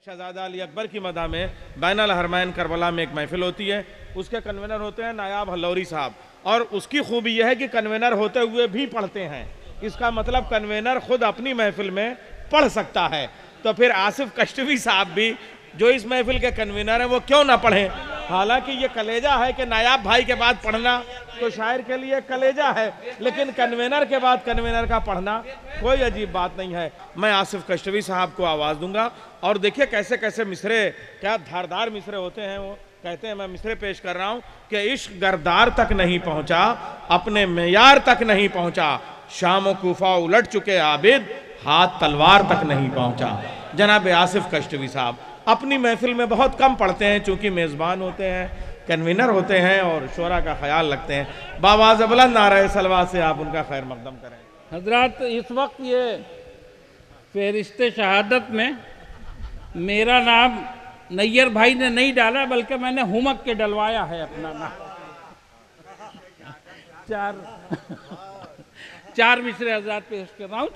شہزادہ علی اکبر کی مدح میں بین الحرمین کربلا میں ایک محفل ہوتی ہے. اس کے کنوینر ہوتے ہیں نایاب ہلوری صاحب, اور اس کی خوبی یہ ہے کہ کنوینر ہوتے ہوئے بھی پڑھتے ہیں. اس کا مطلب کنوینر خود اپنی محفل میں پڑھ سکتا ہے, تو پھر آصف کشتوی صاحب بھی جو اس محفل کے کنوینر ہیں وہ کیوں نہ پڑھیں. حالانکہ یہ کلیجہ ہے کہ نایاب بھائی کے بعد پڑھنا تو شاعر کے لیے کلیجہ ہے, لیکن کنوینر کے بعد کنوینر کا پڑھنا کوئی عجیب بات نہیں ہے. میں آصف کشتوی صاحب کو آواز دوں گا, اور دیکھیے کیسے کیسے مصرے, کیا دھاردار مصرے ہوتے ہیں. وہ کہتے ہیں, میں مصرے پیش کر رہا ہوں کہ عشق گردار تک نہیں پہنچا, اپنے معیار تک نہیں پہنچا, شام و کوفہ الٹ چکے عابد, ہاتھ تلوار تک نہیں پہنچا. جناب آصف کشتوی صاحب اپنی محفل میں بہت کم پڑھتے ہیں, چونکہ میزبان ہوتے ہیں, کنوینر ہوتے ہیں اور شعراء کا خیال رکھتے ہیں. بآواز بلند نعرہ صلوات سے آپ ان کا خیر مقدم کریں. حضرات, اس وقت یہ فہرست شہادت میں میرا نام نیر بھائی نے نہیں ڈالا, بلکہ میں نے ہمک کے ڈلوایا ہے اپنا نام. چار مصرے حضرات پیش کر رہا ہوں.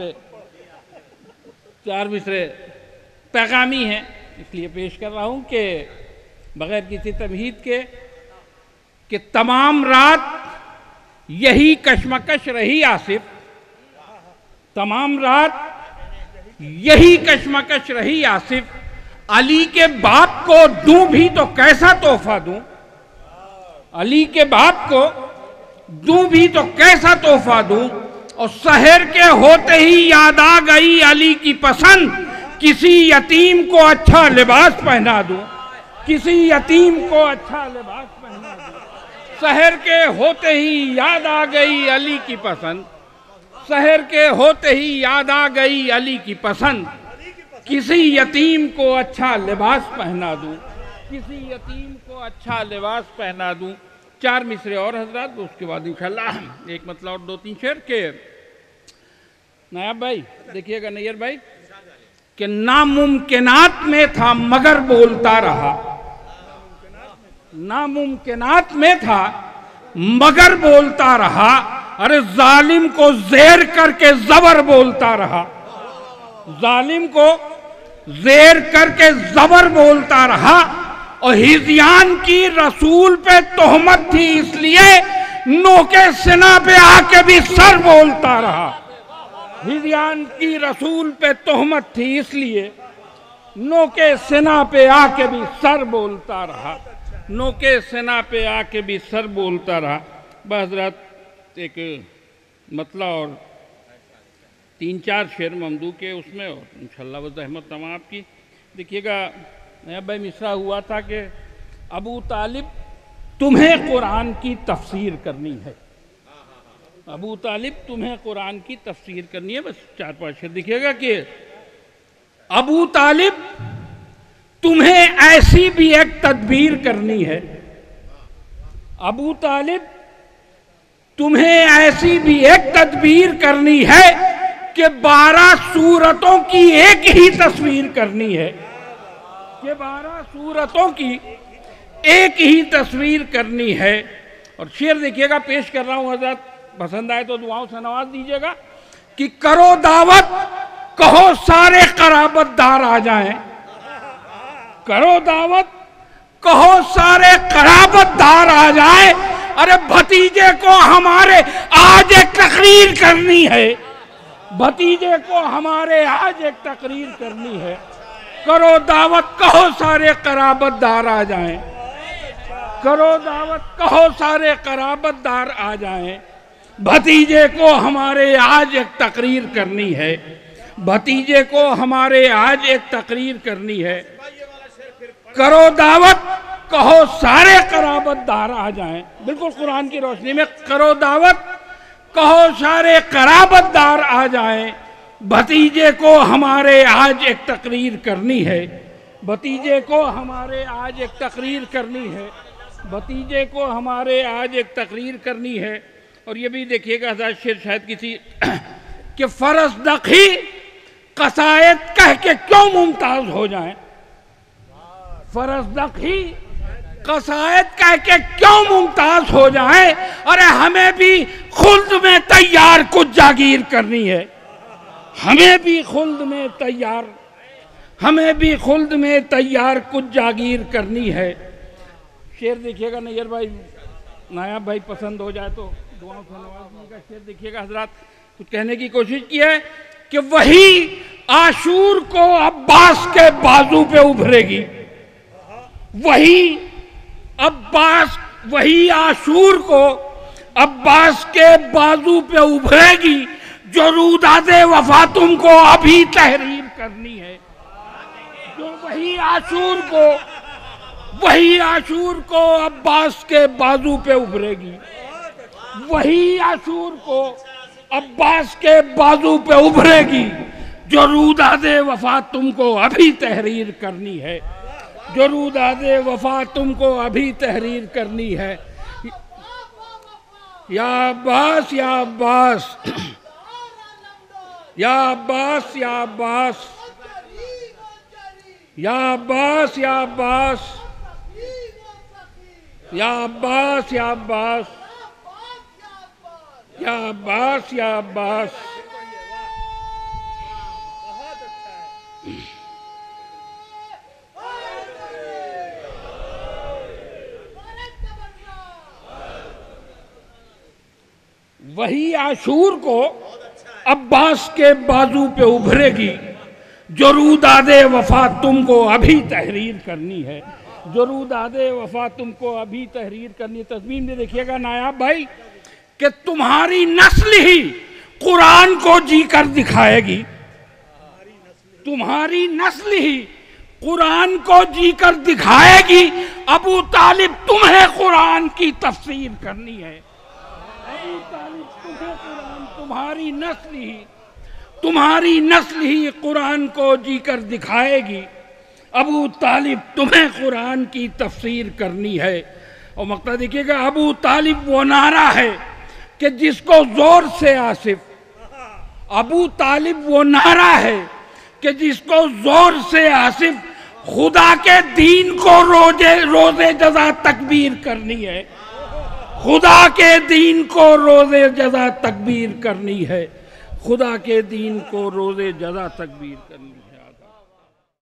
چار مصرے پیغامی ہیں, اس لیے پیش کر رہا ہوں کہ بغیر کسی تمہید کے کہ تمام رات یہی کشمکش رہی آصف, تمام رات یہی کشمکش رہی آصف, علی کے باپ کو دوں بھی تو کیسا تحفہ دوں, علی کے باپ کو دوں بھی تو کیسا تحفہ دوں, اور سحر کے ہوتے ہی یاد آ گئی علی کی پسند, کسی یتیم کو اچھا لباس پہنا دوں, کسی یتیم کو اچھا لباس پہنا دوں. سحر کے ہوتے ہی یاد آ گئی علی کی پسند, سحر کے ہوتے ہی یاد آ گئی علی کی پسند, کسی یتیم کو اچھا لباس پہنا دوں, کسی یتیم کو اچھا لباس پہنا دوں. چار مصرے اور حضرات, اس کے بعد انشاءاللہ ایک مطلب اور دو تین شعر کے. نایاب بھائی دیکھیے گا, نیر بھائی, کہ ناممکنات میں تھا مگر بولتا رہا, ناممکنات میں تھا مگر بولتا رہا, ارے ظالم کو زیر کر کے زبر بولتا رہا, ظالم کو زیر کر کے زبر بولتا رہا, اور ہذیان کی رسول پہ تہمت تھی اس لیے نوکے سنا پہ آ کے بھی سر بولتا رہا. ہذیان کی رسول پہ تہمت تھی اس لیے نوکے سنا پہ آ کے بھی سر بولتا رہا, نوکے سنا پہ آ کے بھی سر بولتا رہا. حضرات ایک مطلع اور تین چار شعر ممدوح کے اس میں, اور انشاءاللہ وہ زحمت تمام آپ کی. دیکھیے گا نیا بھائی, مصرع ہوا تھا کہ ابو طالب تمہیں قرآن کی تفسیر کرنی ہے, ابو طالب تمہیں قرآن کی تفسیر کرنی ہے. بس چار پانچ شعر دیکھیے گا کہ ابو طالب تمہیں ایسی بھی ایک تدبیر کرنی ہے, ابو طالب تمہیں ایسی بھی ایک تدبیر کرنی ہے کہ 12 صورتوں کی ایک ہی تصویر کرنی ہے, کہ 12 صورتوں کی ایک ہی تصویر کرنی ہے. اور شعر دیکھیے گا, پیش کر رہا ہوں حضرت, پسند آئے تو دعاؤں سے نواز دیجیے گا. کہ کرو دعوت کہو سارے قرابت دار آ جائیں, کرو دعوت کہو سارے قرابت دار آ جائیں, ارے بھتیجے کو ہمارے آج ایک تقریر کرنی ہے, بھتیجے کو ہمارے آج ایک تقریر کرنی ہے. کرو دعوت کہو سارے قرابت دار آ جائیں, کرو دعوت کہو سارے قرابت دار آ جائیں, بھتیجے کو ہمارے آج ایک تقریر کرنی ہے, بھتیجے کو ہمارے آج ایک تقریر کرنی ہے. کرو دعوت کہو سارے قرابت دار آ جائیں, بالکل قرآن کی روشنی میں, کرو دعوت کہو سارے قرابت دار آ جائیں, بھتیجے کو ہمارے آج ایک تقریر کرنی ہے, بھتیجے کو ہمارے آج ایک تقریر کرنی ہے, بھتیجے کو ہمارے آج ایک تقریر کرنی ہے. اور یہ بھی دیکھیے گا حضرت, شعر شاید کسی کہ فرزدق ہی قصائد کہہ کے کیوں ممتاز ہو جائیں, فرزدق ہی قصائد کہہ کے کیوں ممتاز ہو جائیں, ارے ہمیں بھی خلد میں تیار کچھ جاگیر کرنی ہے, ہمیں بھی خلد میں تیار ہمیں بھی خلد میں تیار کچھ جاگیر کرنی ہے. شعر دیکھیے گا نیئر بھائی، نایاب بھائی پسند ہو جائے تو دعاؤں سے نواز دیجیے گا. شعر دیکھیے گا حضرات. کچھ کہنے کی کوشش کی ہے کہ وہی عاشور کو عباس کے بازو پہ ابھرے گی. وہی عاشور کو عباس کے بازو پہ ابھرے گی جو روداد وفا تم کو ابھی تحریر کرنی ہے. جو وہی عاشور کو عباس کے بازو پہ ابھرے گی. وہی عاشور کو عباس کے بازو پہ ابھرے گی جو روداد وفا تم کو ابھی تحریر کرنی ہے. جو روداد وفا تم کو ابھی تحریر کرنی ہے. یا عباس یا عباس یا عباس یا عباس یا عباس یا عباس یا عباس یا عباس یا عباس یا عباس. وہی عاشور کو عباس کے بازو پہ ابھرے گی جو روداد وفا تم کو ابھی تحریر کرنی ہے. جو روداد وفا تم کو ابھی تحریر کرنی ہے. تضمین میں دیکھیے گا نایاب بھائی کہ تمہاری نسل ہی قرآن کو جی کر دکھائے گی. تمہاری نسل ہی قرآن کو جی کر دکھائے گی. ابو طالب تمہیں قرآن کی تفسیر کرنی ہے. ابو طالب تمہیں قرآن، تمہاری نسل ہی قرآن کو جی کر دکھائے گی. ابو طالب تمہیں قرآن کی تفسیر کرنی ہے. اور مقطع دیکھیے گا. ابو طالب وہ نعرہ ہے کہ جس کو زور سے آصف، ابو طالب وہ نعرہ ہے کہ جس کو زور سے آصف خدا کے دین کو روز جزا تکبیر کرنی ہے. خدا کے دین کو روز جزا تکبیر کرنی ہے. خدا کے دین کو روز جزا تکبیر کرنی ہے.